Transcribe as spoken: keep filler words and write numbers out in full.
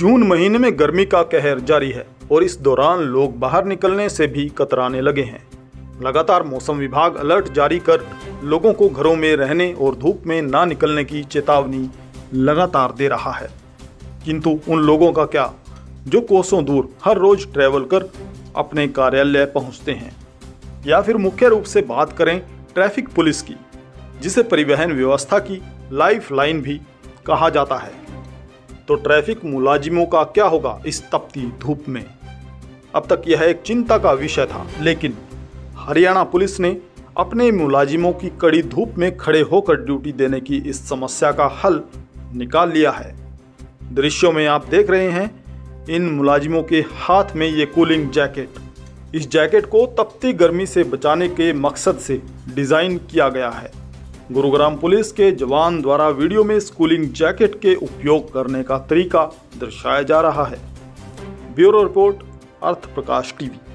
जून महीने में गर्मी का कहर जारी है और इस दौरान लोग बाहर निकलने से भी कतराने लगे हैं। लगातार मौसम विभाग अलर्ट जारी कर लोगों को घरों में रहने और धूप में ना निकलने की चेतावनी लगातार दे रहा है। किंतु उन लोगों का क्या जो कोसों दूर हर रोज ट्रैवल कर अपने कार्यालय पहुंचते हैं। या फिर मुख्य रूप से बात करें ट्रैफिक पुलिस की, जिसे परिवहन व्यवस्था की लाइफ लाइन भी कहा जाता है, तो ट्रैफिक मुलाजिमों का क्या होगा इस तपती धूप में। अब तक यह एक चिंता का विषय था, लेकिन हरियाणा पुलिस ने अपने मुलाजिमों की कड़ी धूप में खड़े होकर ड्यूटी देने की इस समस्या का हल निकाल लिया है। दृश्यों में आप देख रहे हैं इन मुलाजिमों के हाथ में ये कूलिंग जैकेट। इस जैकेट को तपती गर्मी से बचाने के मकसद से डिजाइन किया गया है। गुरुग्राम पुलिस के जवान द्वारा वीडियो में इस कूलिंग जैकेट के उपयोग करने का तरीका दर्शाया जा रहा है। Bureau report, Arth Prakash TV.